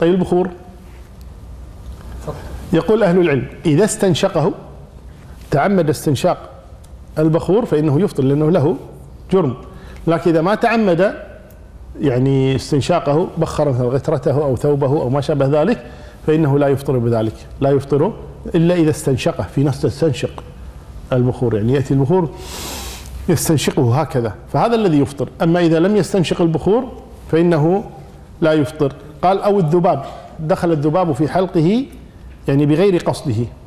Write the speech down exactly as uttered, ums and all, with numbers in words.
طيب البخور، يقول أهل العلم إذا استنشقه، تعمد استنشاق البخور فإنه يفطر لأنه له جرم، لكن إذا ما تعمد يعني استنشاقه، بخر مثلا غترته أو ثوبه أو ما شابه ذلك، فإنه لا يفطر بذلك، لا يفطر إلا إذا استنشقه. في ناس تستنشق البخور، يعني يأتي البخور يستنشقه هكذا، فهذا الذي يفطر. أما إذا لم يستنشق البخور فإنه لا يفطر. قال أو الذباب، دخل الذباب في حلقه يعني بغير قصده،